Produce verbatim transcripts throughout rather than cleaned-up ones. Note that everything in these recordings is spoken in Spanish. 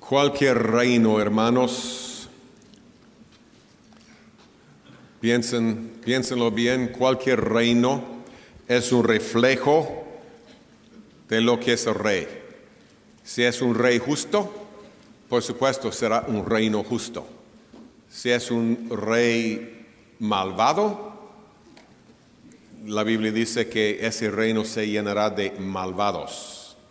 Cualquier reino, hermanos, piensen, piénsenlo bien, cualquier reino es un reflejo de lo que es el rey. Si es un rey justo, por supuesto será un reino justo. Si es un rey malvado, la Biblia dice que ese reino se llenará de malvados.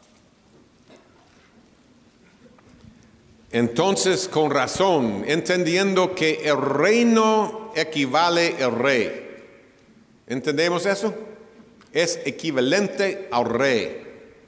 Entonces, con razón, entendiendo que el reino equivale al rey. ¿Entendemos eso? Es equivalente al rey.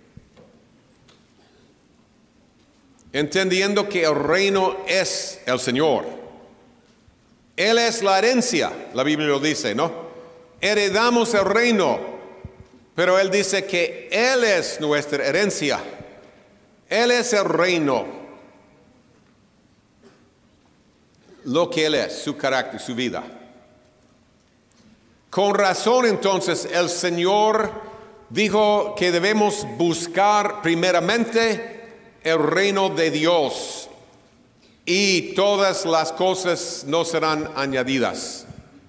Entendiendo que el reino es el Señor. Él es la herencia, la Biblia lo dice, ¿no? Heredamos el reino, pero Él dice que Él es nuestra herencia. Él es el reino. Lo que Él es, su carácter, su vida. Con razón entonces el Señor dijo que debemos buscar primeramente el reino de Dios y todas las cosas nos serán añadidas.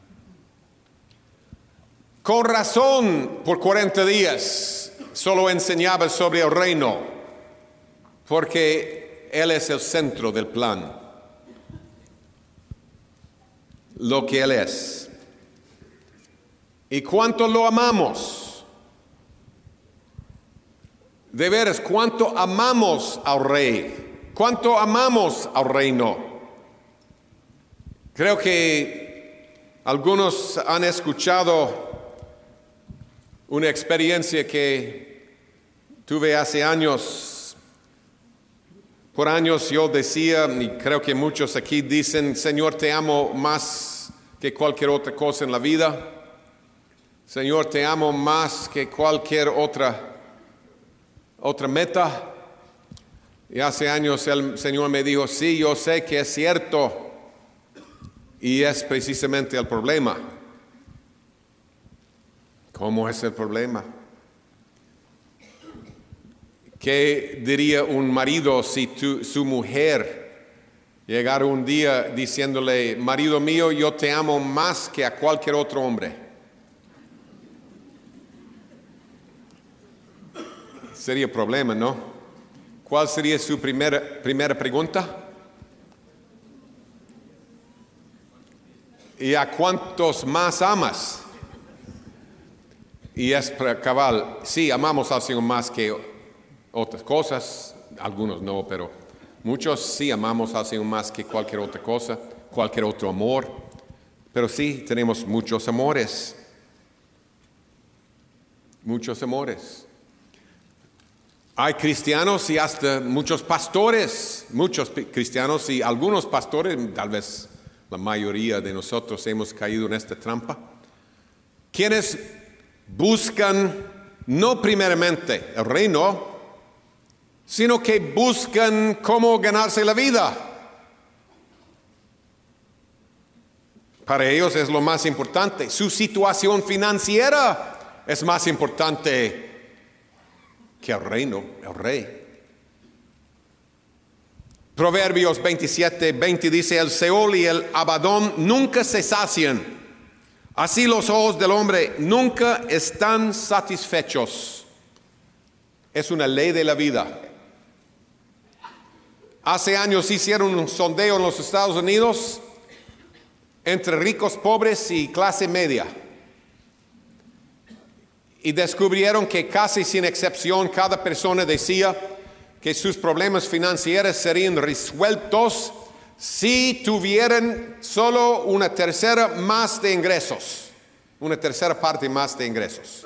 Con razón por cuarenta días solo enseñaba sobre el reino, porque Él es el centro del plan. Lo que Él es. ¿Y cuánto lo amamos? De veras, ¿cuánto amamos al Rey? ¿Cuánto amamos al reino? Creo que algunos han escuchado una experiencia que tuve hace años. Por años yo decía, y creo que muchos aquí dicen, Señor, te amo más que cualquier otra cosa en la vida. Señor, te amo más que cualquier otra, otra meta. Y hace años el Señor me dijo, sí, yo sé que es cierto. Y es precisamente el problema. ¿Cómo es el problema? ¿Qué diría un marido si tu, su mujer llegara un día diciéndole, marido mío, yo te amo más que a cualquier otro hombre? Sería problema, ¿no? ¿Cuál sería su primera, primera pregunta? ¿Y a cuántos más amas? Y es cabal, sí, amamos al Señor más que otras cosas, algunos no, pero muchos sí amamos al Señor más que cualquier otra cosa, cualquier otro amor. Pero sí, tenemos muchos amores. Muchos amores. Hay cristianos y hasta muchos pastores, muchos cristianos y algunos pastores, tal vez la mayoría de nosotros hemos caído en esta trampa, quienes buscan no primeramente el reino, sino que buscan cómo ganarse la vida. Para ellos es lo más importante. Su situación financiera es más importante que el reino, el rey. Proverbios veintisiete, veinte dice, el Seol y el Abadón nunca se sacian. Así los ojos del hombre nunca están satisfechos. Es una ley de la vida. Hace años hicieron un sondeo en los Estados Unidos entre ricos, pobres y clase media. Y descubrieron que casi sin excepción cada persona decía que sus problemas financieros serían resueltos si tuvieran solo una tercera más de ingresos, una tercera parte más de ingresos.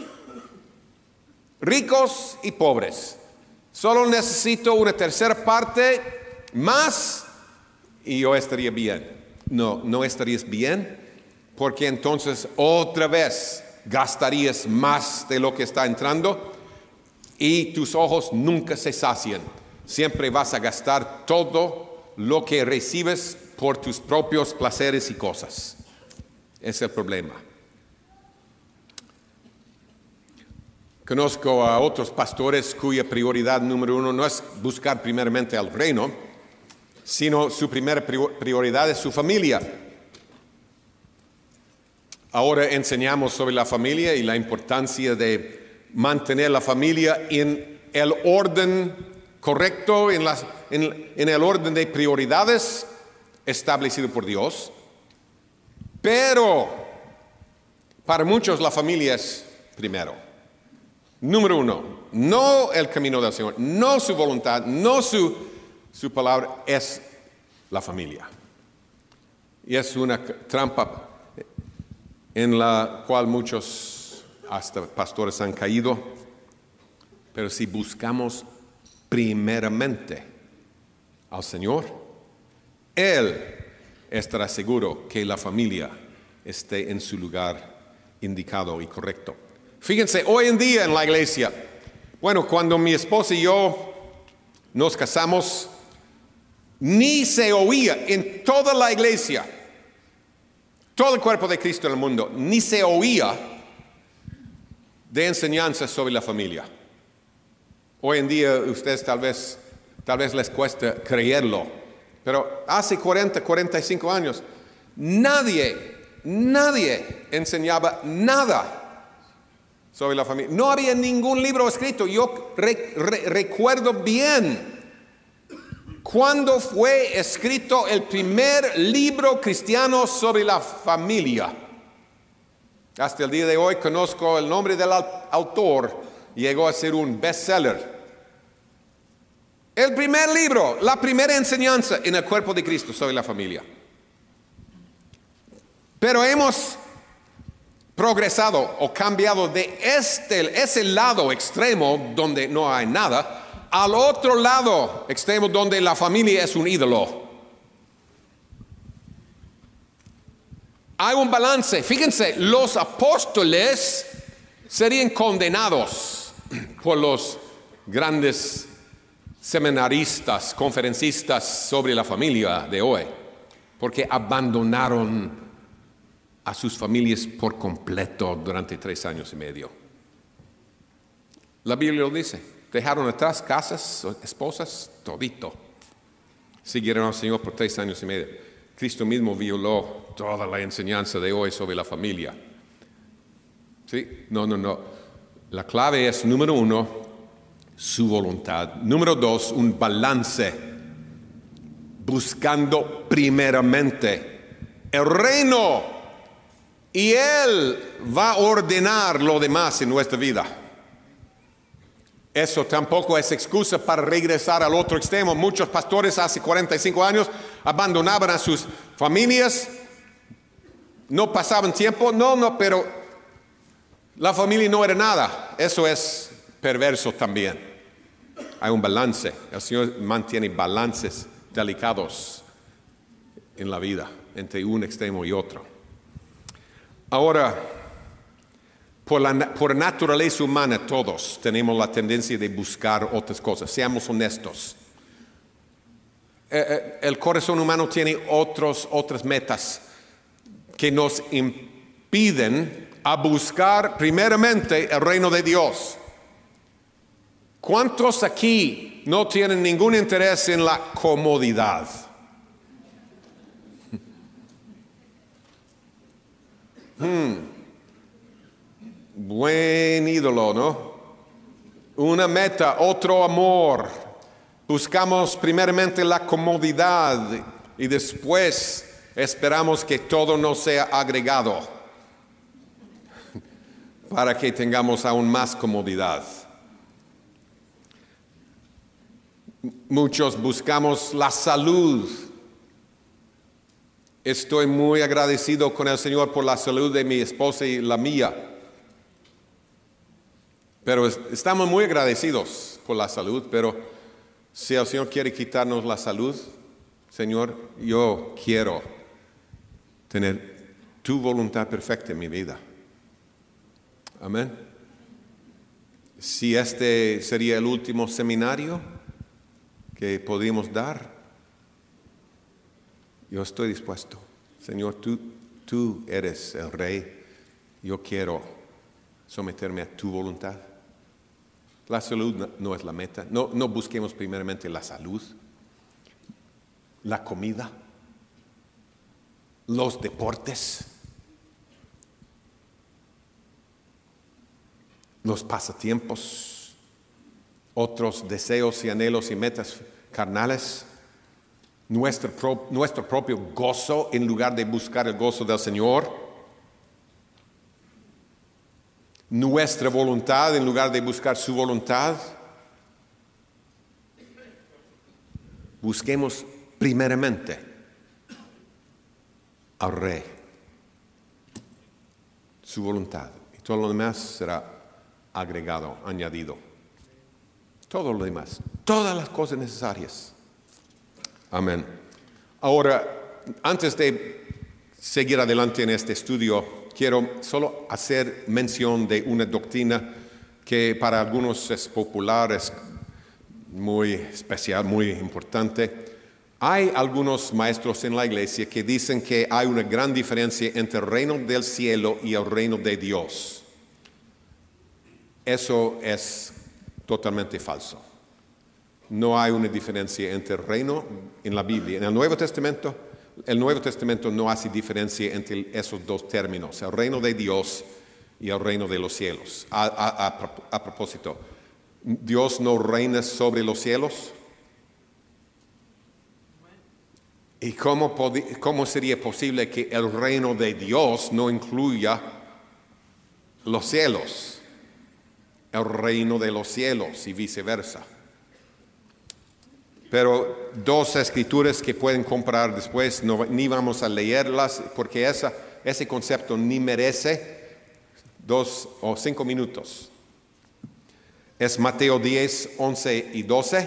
Ricos y pobres. Solo necesito una tercera parte más y yo estaría bien. No, no estarías bien porque entonces otra vez gastarías más de lo que está entrando y tus ojos nunca se sacian. Siempre vas a gastar todo lo que recibes por tus propios placeres y cosas. Ese es el problema. Conozco a otros pastores cuya prioridad número uno no es buscar primeramente el reino, sino su primera prioridad es su familia. Ahora enseñamos sobre la familia y la importancia de mantener la familia en el orden correcto, en, las, en, en el orden de prioridades establecido por Dios. Pero para muchos la familia es primero. Número uno, no el camino del Señor, no su voluntad, no su, su palabra, es la familia. Y es una trampa en la cual muchos, hasta pastores, han caído. Pero si buscamos primeramente al Señor, Él estará seguro que la familia esté en su lugar indicado y correcto. Fíjense, hoy en día en la iglesia, bueno, cuando mi esposa y yo nos casamos, ni se oía en toda la iglesia, todo el cuerpo de Cristo en el mundo, ni se oía de enseñanza sobre la familia. Hoy en día ustedes tal vez, tal vez les cuesta creerlo, pero hace cuarenta, cuarenta y cinco años, nadie, nadie enseñaba nada sobre la familia. No había ningún libro escrito. Yo re, re, recuerdo bien cuándo fue escrito el primer libro cristiano sobre la familia. Hasta el día de hoy conozco el nombre del autor. Llegó a ser un bestseller. El primer libro, la primera enseñanza en el cuerpo de Cristo sobre la familia. Pero hemos progresado o cambiado de este, ese lado extremo donde no hay nada, al otro lado extremo donde la familia es un ídolo. Hay un balance. Fíjense, los apóstoles serían condenados por los grandes seminaristas, conferencistas sobre la familia de hoy, porque abandonaron a sus familias por completo durante tres años y medio. La Biblia lo dice. Dejaron atrás casas, esposas, todito. Siguieron al Señor por tres años y medio. Cristo mismo violó toda la enseñanza de hoy sobre la familia. ¿Sí? No, no, no. La clave es, número uno, su voluntad. Número dos, un balance. Buscando primeramente el reino. Y Él va a ordenar lo demás en nuestra vida. Eso tampoco es excusa para regresar al otro extremo. Muchos pastores hace cuarenta y cinco años abandonaban a sus familias. No pasaban tiempo. No, no, pero la familia no era nada. Eso es perverso también. Hay un balance. El Señor mantiene balances delicados en la vida entre un extremo y otro. Ahora, por la por naturaleza humana todos tenemos la tendencia de buscar otras cosas. Seamos honestos. Eh, el corazón humano tiene otros, otras metas que nos impiden a buscar primeramente el reino de Dios. ¿Cuántos aquí no tienen ningún interés en la comodidad? Hmm. Buen ídolo, ¿no? Una meta, otro amor. Buscamos primeramente la comodidad y después esperamos que todo nos sea agregado para que tengamos aún más comodidad. Muchos buscamos la salud. Estoy muy agradecido con el Señor por la salud de mi esposa y la mía. Pero estamos muy agradecidos por la salud, pero si el Señor quiere quitarnos la salud, Señor, yo quiero tener tu voluntad perfecta en mi vida. Amén. Si este sería el último seminario que podríamos dar, yo estoy dispuesto. Señor, tú, tú eres el Rey. Yo quiero someterme a tu voluntad. La salud no, no es la meta. No, no busquemos primeramente la salud. la comida, los deportes, los pasatiempos, otros deseos y anhelos y metas carnales, nuestro, pro, nuestro propio gozo en lugar de buscar el gozo del Señor, nuestra voluntad en lugar de buscar su voluntad. Busquemos primeramente al Rey, su voluntad, y todo lo demás será agregado, añadido. Todo lo demás, todas las cosas necesarias. Amén. Ahora, antes de seguir adelante en este estudio, quiero solo hacer mención de una doctrina que para algunos es popular, es muy especial, muy importante. Hay algunos maestros en la iglesia que dicen que hay una gran diferencia entre el reino del cielo y el reino de Dios. Eso es totalmente falso. No hay una diferencia entre el reino en la Biblia. En el Nuevo Testamento, el Nuevo Testamento no hace diferencia entre esos dos términos, el reino de Dios y el reino de los cielos. A, a, a, a propósito, ¿Dios no reina sobre los cielos? ¿Y cómo, cómo sería posible que el reino de Dios no incluya los cielos? El reino de los cielos y viceversa. Pero dos escrituras que pueden comprar después, no, ni vamos a leerlas porque esa, ese concepto ni merece dos o cinco minutos. Es Mateo diez, once y doce.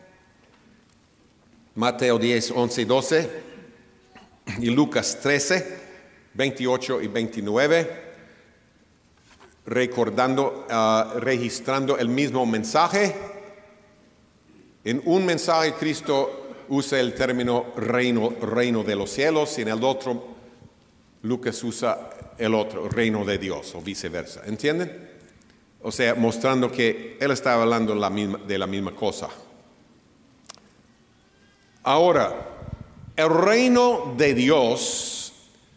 Mateo diez, once y doce. Y Lucas trece, veintiocho y veintinueve. Recordando, uh, registrando el mismo mensaje. En un mensaje Cristo usa el término reino, reino de los cielos, y en el otro Lucas usa el otro, reino de Dios, o viceversa. ¿Entienden? O sea, mostrando que él estaba hablando la misma, de la misma cosa. Ahora, el reino de Dios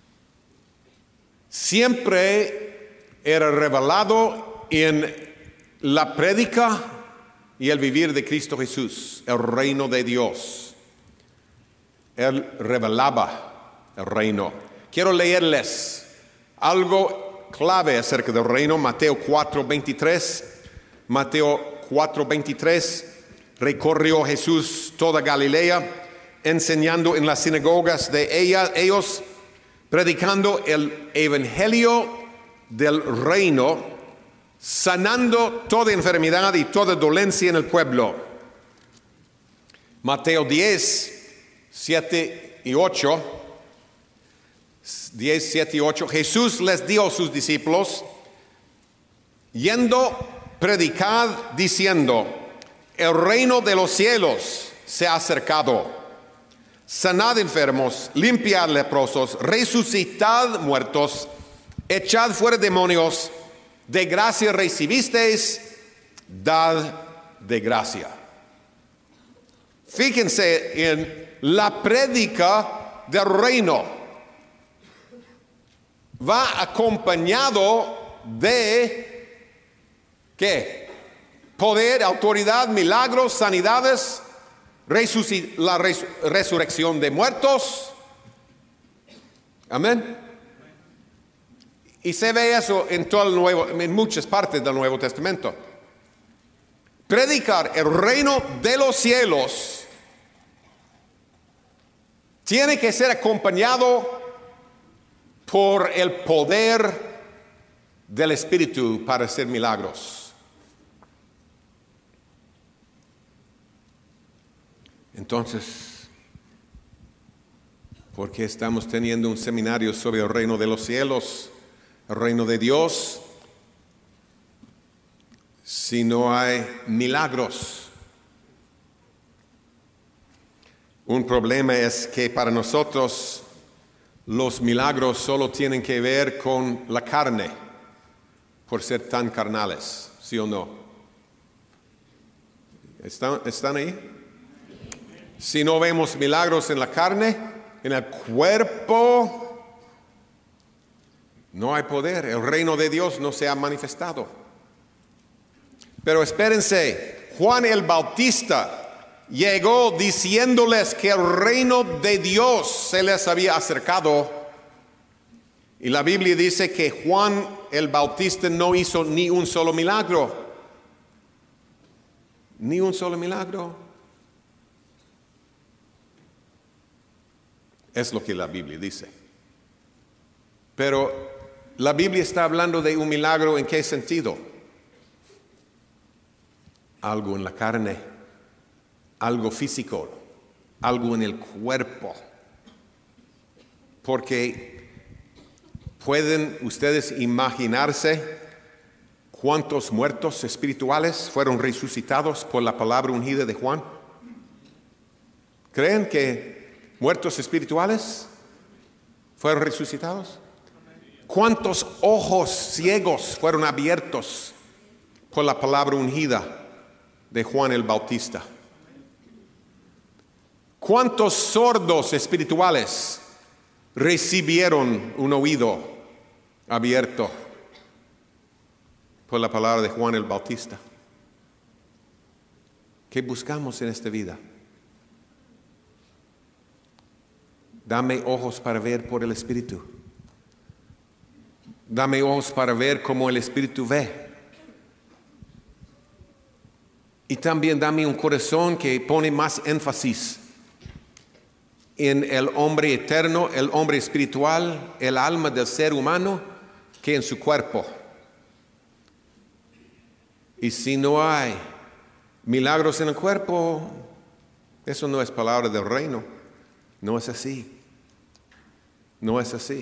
siempre era revelado en la prédica y el vivir de Cristo Jesús, el reino de Dios. Él revelaba el reino. Quiero leerles algo clave acerca del reino. Mateo cuatro, veintitrés. Mateo cuatro, veintitrés. Recorrió Jesús toda Galilea, enseñando en las sinagogas de ella, ellos, predicando el evangelio del reino, sanando toda enfermedad y toda dolencia en el pueblo. Mateo diez, siete y ocho. diez, siete y ocho. Jesús les dijo a sus discípulos, yendo, predicad diciendo, el reino de los cielos se ha acercado. Sanad enfermos, limpiad leprosos, resucitad muertos, echad fuera demonios. De gracia recibisteis, dad de gracia. Fíjense en la prédica del reino. Va acompañado de, ¿qué? Poder, autoridad, milagros, sanidades, resuc- la res- resurrección de muertos. Amén. Y se ve eso en todo el nuevo, en muchas partes del Nuevo Testamento. Predicar el reino de los cielos tiene que ser acompañado por el poder del Espíritu para hacer milagros. Entonces, ¿por qué estamos teniendo un seminario sobre el reino de los cielos? El reino de Dios, si no hay milagros. Un problema es que para nosotros los milagros solo tienen que ver con la carne, por ser tan carnales, ¿sí o no? ¿Están, ¿están ahí? Si no vemos milagros en la carne, en el cuerpo, no hay poder. El reino de Dios no se ha manifestado. Pero espérense, Juan el Bautista llegó diciéndoles que el reino de Dios se les había acercado. Y la Biblia dice que Juan el Bautista no hizo ni un solo milagro. Ni un solo milagro. Es lo que la Biblia dice. Pero la Biblia está hablando de un milagro, ¿en qué sentido? Algo en la carne, algo físico, algo en el cuerpo. Porque ¿pueden ustedes imaginarse cuántos muertos espirituales fueron resucitados por la palabra ungida de Juan? ¿Creen que muertos espirituales fueron resucitados? ¿Cuántos ojos ciegos fueron abiertos por la palabra ungida de Juan el Bautista? ¿Cuántos sordos espirituales recibieron un oído abierto por la palabra de Juan el Bautista? ¿Qué buscamos en esta vida? Dame ojos para ver por el Espíritu. Dame ojos para ver como el Espíritu ve. Y también dame un corazón que pone más énfasis en el hombre eterno, el hombre espiritual, el alma del ser humano, que en su cuerpo. Y si no hay milagros en el cuerpo, eso no es palabra del reino. No es así. No es así.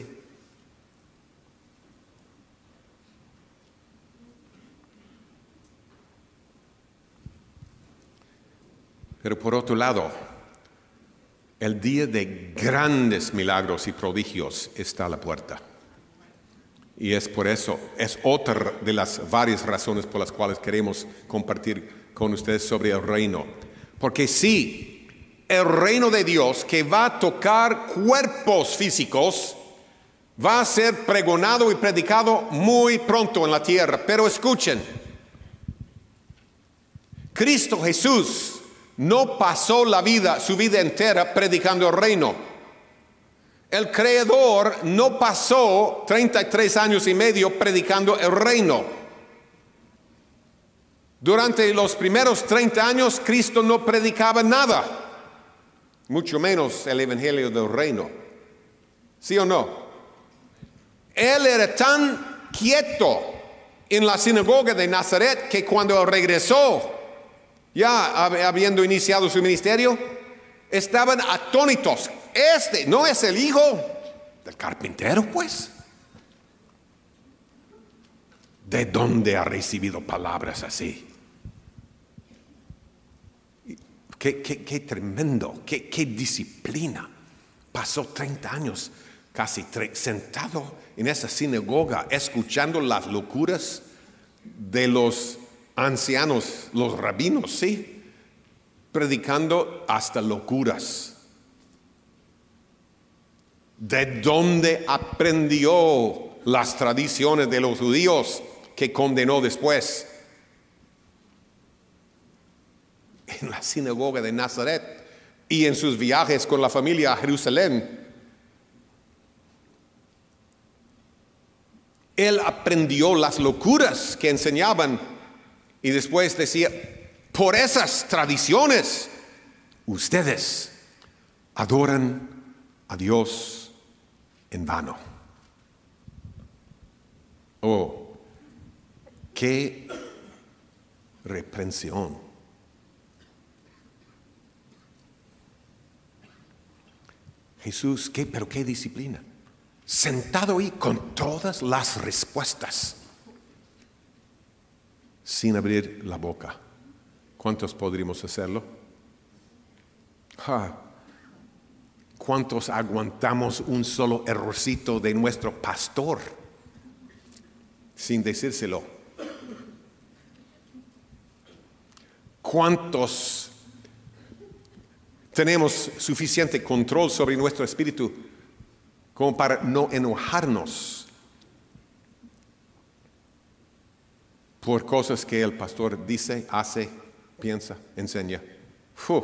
Pero por otro lado, el día de grandes milagros y prodigios está a la puerta. Y es por eso, es otra de las varias razones por las cuales queremos compartir con ustedes sobre el reino. Porque sí, el reino de Dios que va a tocar cuerpos físicos va a ser pregonado y predicado muy pronto en la tierra. Pero escuchen, Cristo Jesús no pasó la vida, su vida entera predicando el reino. El Creador no pasó treinta y tres años y medio predicando el reino. Durante los primeros treinta años Cristo no predicaba nada. Mucho menos el evangelio del reino. ¿Sí o no? Él era tan quieto en la sinagoga de Nazaret que cuando regresó, ya habiendo iniciado su ministerio, estaban atónitos. Este no es el hijo del carpintero, pues. ¿De dónde ha recibido palabras así? Qué, qué, qué tremendo, qué, qué disciplina. Pasó treinta años casi sentado en esa sinagoga, escuchando las locuras de los ancianos, los rabinos, sí, predicando hasta locuras. ¿De dónde aprendió las tradiciones de los judíos que condenó después? En la sinagoga de Nazaret y en sus viajes con la familia a Jerusalén. Él aprendió las locuras que enseñaban y después decía, por esas tradiciones, ustedes adoran a Dios en vano. Oh, qué reprensión. Jesús, ¿qué, pero qué disciplina? Sentado ahí con todas las respuestas, sin abrir la boca. ¿Cuántos podríamos hacerlo? Ah, ¿cuántos aguantamos un solo errorcito de nuestro pastor sin decírselo? ¿Cuántos tenemos suficiente control sobre nuestro espíritu como para no enojarnos por cosas que el pastor dice, hace, piensa, enseña. Uf.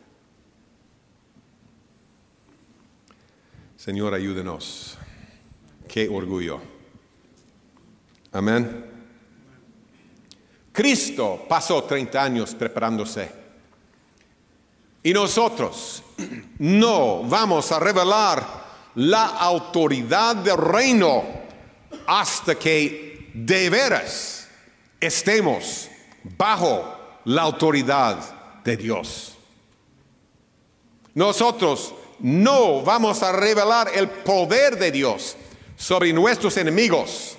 Señor, ayúdenos. Qué orgullo. Amén. Cristo pasó treinta años preparándose. Y nosotros no vamos a revelar la autoridad del reino hasta que de veras estemos bajo la autoridad de Dios. Nosotros no vamos a revelar el poder de Dios sobre nuestros enemigos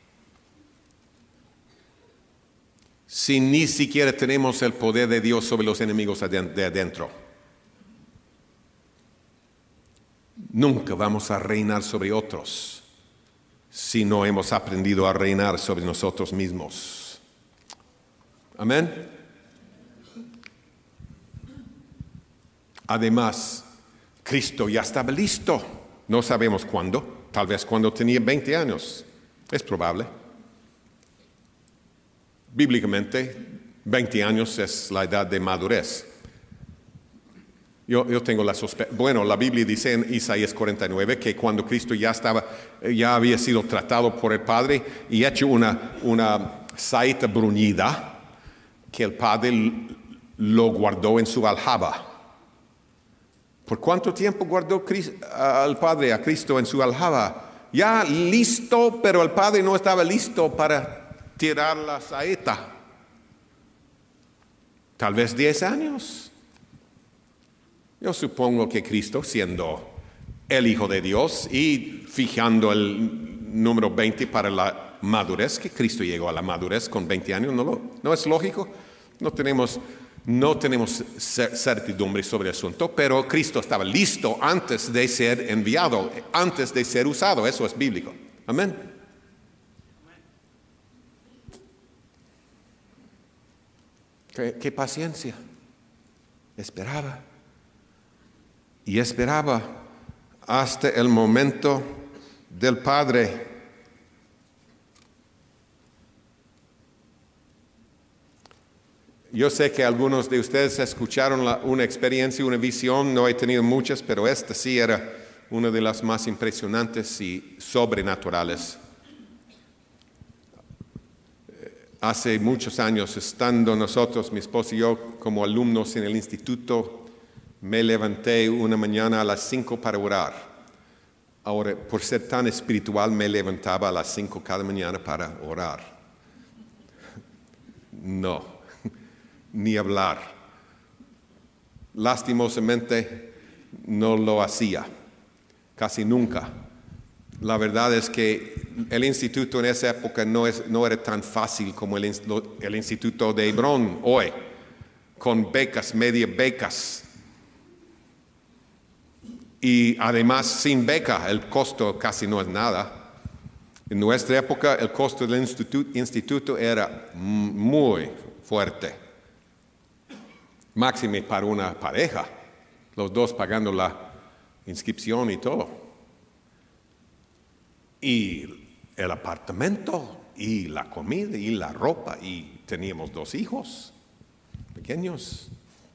si ni siquiera tenemos el poder de Dios sobre los enemigos de adentro. Nunca vamos a reinar sobre otros si no hemos aprendido a reinar sobre nosotros mismos. Amén. Además, Cristo ya estaba listo. No sabemos cuándo. Tal vez cuando tenía veinte años. Es probable. Bíblicamente, veinte años es la edad de madurez. Yo, yo tengo la sospecha. Bueno, la Biblia dice en Isaías cuarenta y nueve que cuando Cristo ya estaba, ya había sido tratado por el Padre y hecho una, una saeta bruñida, que el Padre lo guardó en su aljaba. ¿Por cuánto tiempo guardó al Padre a Cristo en su aljaba? Ya listo, pero el Padre no estaba listo para tirar la saeta. Tal vez diez años. Yo supongo que Cristo, siendo el Hijo de Dios y fijando el número veinte para la madurez, que Cristo llegó a la madurez con veinte años, ¿no, lo, no es lógico? No tenemos, no tenemos certidumbre sobre el asunto, pero Cristo estaba listo antes de ser enviado, antes de ser usado. Eso es bíblico. Amén. ¿Qué, qué paciencia? Esperaba. Y esperaba hasta el momento del Padre. Yo sé que algunos de ustedes escucharon la, una experiencia, una visión. No he tenido muchas, pero esta sí era una de las más impresionantes y sobrenaturales. Hace muchos años, estando nosotros, mi esposo y yo, como alumnos en el instituto, me levanté una mañana a las cinco para orar. Ahora, por ser tan espiritual, me levantaba a las cinco cada mañana para orar. No, ni hablar. Lastimosamente, no lo hacía, casi nunca. La verdad es que el instituto en esa época no, es, no era tan fácil como el, el instituto de Hebrón hoy, con becas, media becas. Y además, sin beca, el costo casi no es nada. En nuestra época, el costo del instituto, instituto era muy fuerte. Máxime para una pareja, los dos pagando la inscripción y todo. Y el apartamento, y la comida, y la ropa, y teníamos dos hijos pequeños.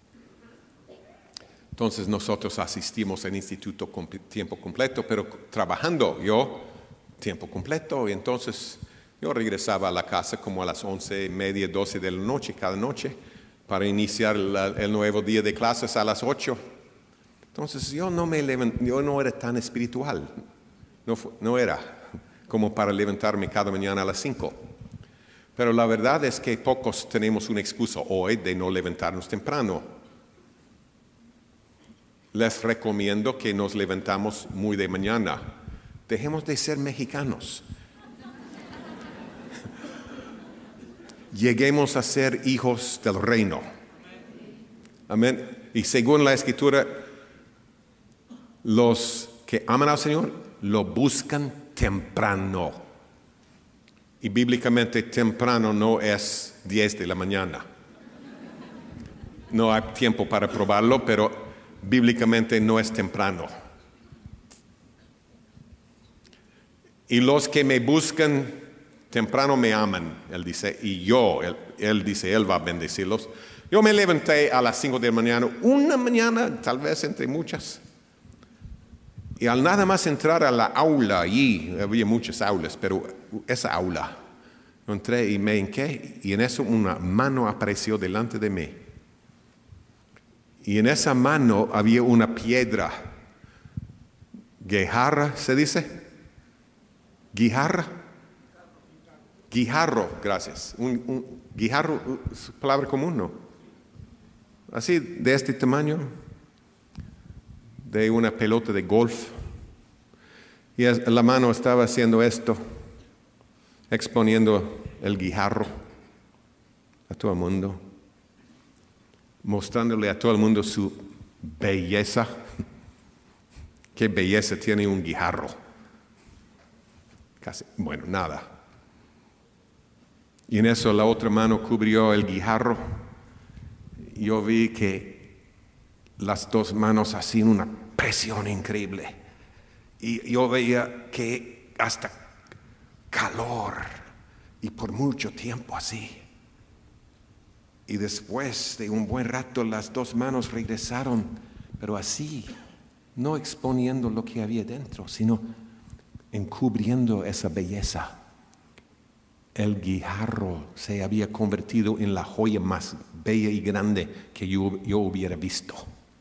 Entonces nosotros asistimos al instituto con tiempo completo, pero trabajando yo tiempo completo. Y entonces yo regresaba a la casa como a las once y media, doce de la noche cada noche para iniciar la, el nuevo día de clases a las ocho. Entonces yo no, me levant, yo no era tan espiritual, no, no era como para levantarme cada mañana a las cinco. Pero la verdad es que pocos tenemos una excusa hoy de no levantarnos temprano. Les recomiendo que nos levantamos muy de mañana. Dejemos de ser mexicanos. Lleguemos a ser hijos del reino. Amén. Y según la Escritura, los que aman al Señor lo buscan temprano. Y bíblicamente temprano no es diez de la mañana. No hay tiempo para probarlo, pero bíblicamente no es temprano. Y los que me buscan temprano me aman, él dice, y yo, él, él dice, él va a bendecirlos. Yo me levanté a las cinco de la mañana, una mañana, tal vez entre muchas. Y al nada más entrar a la aula, allí había muchas aulas, pero esa aula, yo entré y me hinqué, y en eso una mano apareció delante de mí. Y en esa mano había una piedra, guijarra, ¿se dice? ¿Guijarra? Guijarro, gracias. Un, un guijarro, es palabra común, ¿no? Así, de este tamaño, de una pelota de golf. Y la mano estaba haciendo esto, exponiendo el guijarro a todo el mundo, mostrándole a todo el mundo su belleza. ¿Qué belleza tiene un guijarro? Casi, bueno, nada. Y en eso la otra mano cubrió el guijarro. Yo vi que las dos manos hacían una presión increíble. Y yo veía que hasta calor, y por mucho tiempo así. Y después de un buen rato las dos manos regresaron, pero así, no exponiendo lo que había dentro, sino encubriendo esa belleza. El guijarro se había convertido en la joya más bella y grande que yo, yo hubiera visto.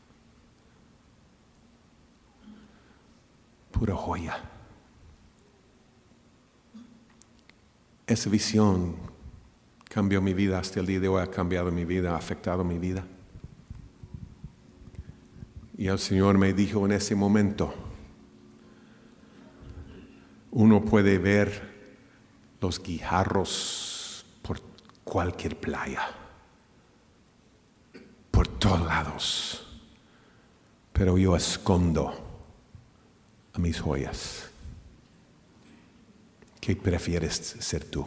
Pura joya. Esa visión cambió mi vida hasta el día de hoy, ha cambiado mi vida, ha afectado mi vida. Y el Señor me dijo en ese momento, uno puede ver los guijarros por cualquier playa, por todos lados, pero yo escondo a mis joyas. ¿Qué prefieres ser tú?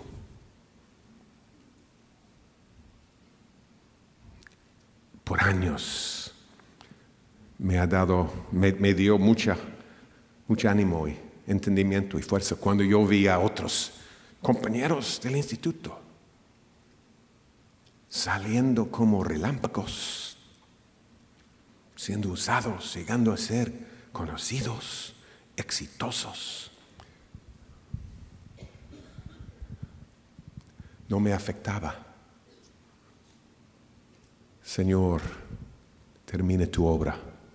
Por años me ha dado, me, me dio mucha, mucho ánimo y entendimiento y fuerza cuando yo vi a otros compañeros del instituto saliendo como relámpagos, siendo usados, llegando a ser conocidos, exitosos. No me afectaba. Señor, termine tu obra.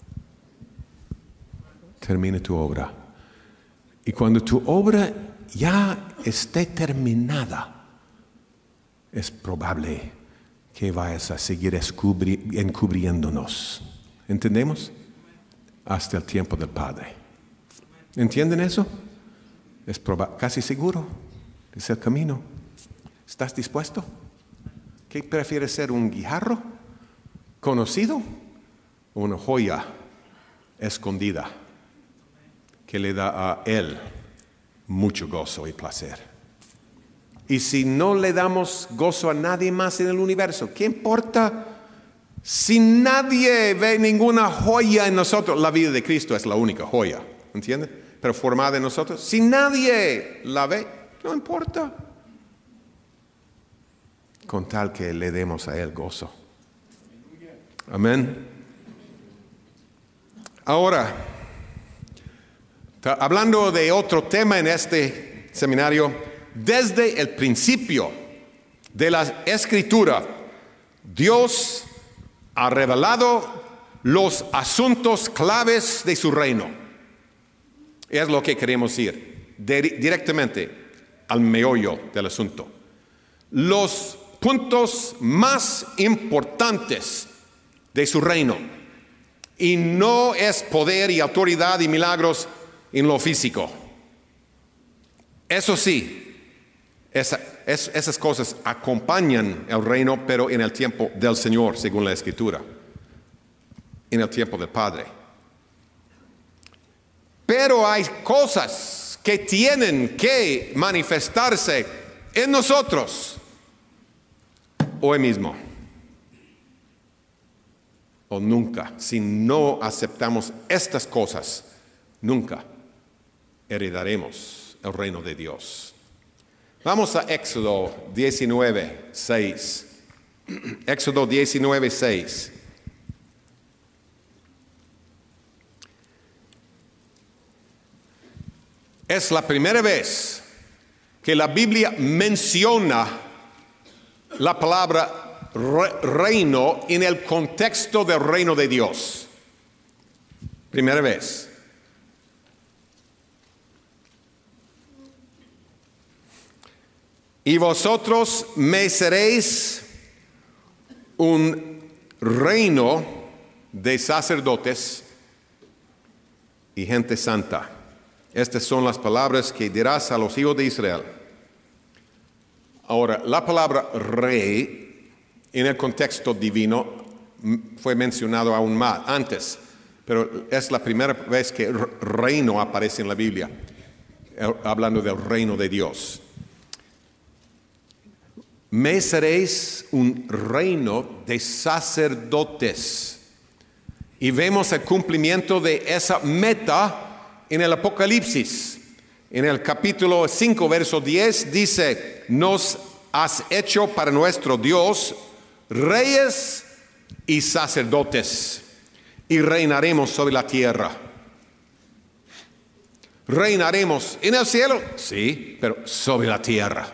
Termine tu obra. Y cuando tu obra ya esté terminada, es probable que vayas a seguir encubriéndonos. ¿Entendemos? Hasta el tiempo del Padre. ¿Entienden eso? Es casi seguro. Es el camino. ¿Estás dispuesto? ¿Qué prefieres ser, un guijarro conocido o una joya escondida que le da a Él mucho gozo y placer? Y si no le damos gozo a nadie más en el universo, ¿qué importa? Si nadie ve ninguna joya en nosotros, la vida de Cristo es la única joya, ¿entiendes? Pero formada en nosotros, si nadie la ve, no importa. Con tal que le demos a Él gozo. Amén. Ahora, hablando de otro tema en este seminario, desde el principio de la Escritura, Dios ha revelado los asuntos claves de su reino. Es lo que queremos ir de, directamente al meollo del asunto. Los puntos más importantes de su reino. Y no es poder y autoridad y milagros en lo físico. Eso sí, esa, es, esas cosas acompañan el reino, pero en el tiempo del Señor, según la Escritura. En el tiempo del Padre. Pero hay cosas que tienen que manifestarse en nosotros hoy mismo. o nunca. Si no aceptamos estas cosas, nunca heredaremos el reino de Dios. Vamos a Éxodo diecinueve, seis. Éxodo diecinueve, seis. Es la primera vez que la Biblia menciona la palabra re- reino en el contexto del reino de Dios. Primera vez. Y vosotros me seréis un reino de sacerdotes y gente santa. Estas son las palabras que dirás a los hijos de Israel. Ahora, la palabra rey en el contexto divino fue mencionado aún más antes, pero es la primera vez que reino aparece en la Biblia, hablando del reino de Dios. Me seréis un reino de sacerdotes. Y vemos el cumplimiento de esa meta en el Apocalipsis. En el capítulo cinco, verso diez, dice, nos has hecho para nuestro Dios reyes y sacerdotes, y reinaremos sobre la tierra. ¿Reinaremos en el cielo? Sí, pero sobre la tierra.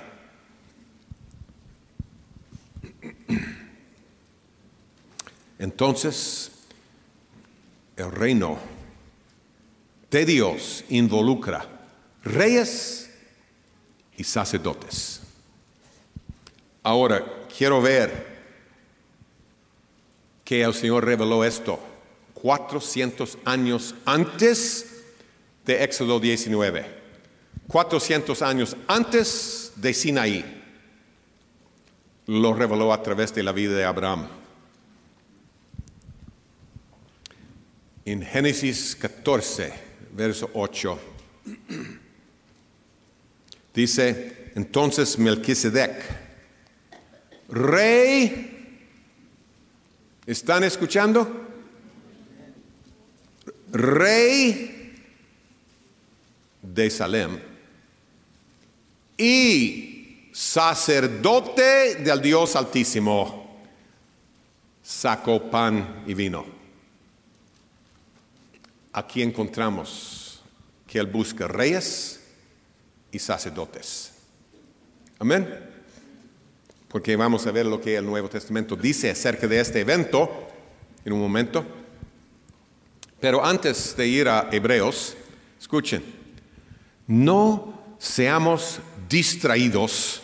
Entonces, el reino de Dios involucra reyes y sacerdotes. Ahora, quiero ver que el Señor reveló esto cuatrocientos años antes de Éxodo diecinueve. cuatrocientos años antes de Sinaí. Lo reveló a través de la vida de Abraham. En Génesis catorce, verso ocho, dice, entonces Melquisedec, rey, ¿están escuchando? Rey de Salem y sacerdote del Dios Altísimo, sacó pan y vino. Aquí encontramos que Él busca reyes y sacerdotes. Amén. Porque vamos a ver lo que el Nuevo Testamento dice acerca de este evento en un momento. Pero antes de ir a Hebreos, escuchen, no seamos distraídos.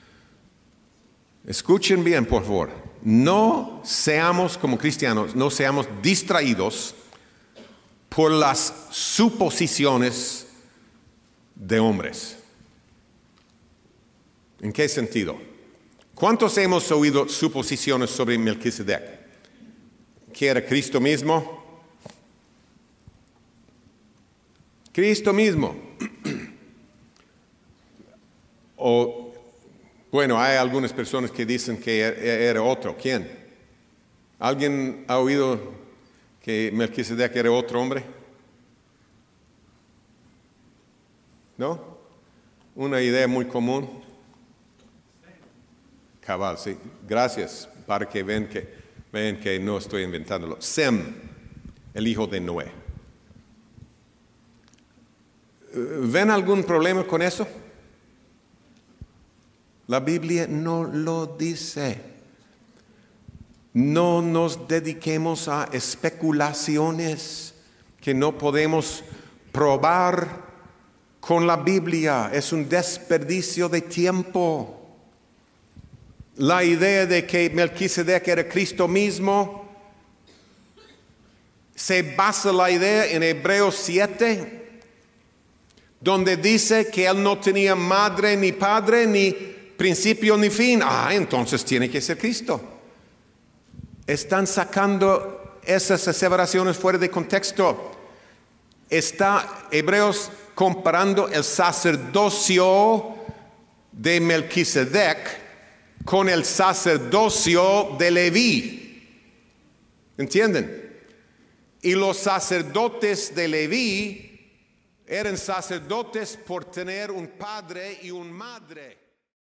Escuchen bien, por favor. No seamos como cristianos, no seamos distraídos por las suposiciones de hombres. ¿En qué sentido? ¿Cuántos hemos oído suposiciones sobre Melquisedec? ¿Que era Cristo mismo? Cristo mismo. O, bueno, hay algunas personas que dicen que era otro. ¿Quién? ¿Alguien ha oído que Melquisedec era otro hombre? ¿No? Una idea muy común. Cabal, sí. Gracias para que ven que, ven que no estoy inventándolo. Sem, el hijo de Noé. ¿Ven algún problema con eso? La Biblia no lo dice. No nos dediquemos a especulaciones que no podemos probar con la Biblia. Es un desperdicio de tiempo. La idea de que Melquisedec era Cristo mismo se basa la idea en Hebreos siete, donde dice que él no tenía madre ni padre, ni principio ni fin. Ah, entonces tiene que ser Cristo. Están sacando esas aseveraciones fuera de contexto. Está Hebreos comparando el sacerdocio de Melquisedec con el sacerdocio de Leví. ¿Entienden? Y los sacerdotes de Leví eran sacerdotes por tener un padre y una madre.